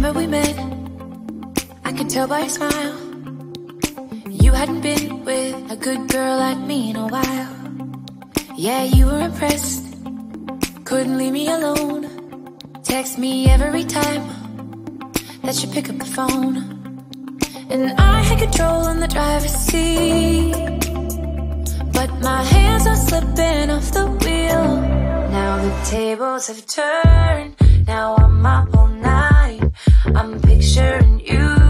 Remember we met, I could tell by your smile. You hadn't been with a good girl like me in a while. Yeah, you were impressed, couldn't leave me alone. Text me every time that you pick up the phone. And I had control in the driver's seat, but my hands are slipping off the wheel. Now the tables have turned, now I'm up all night. I'm picturing you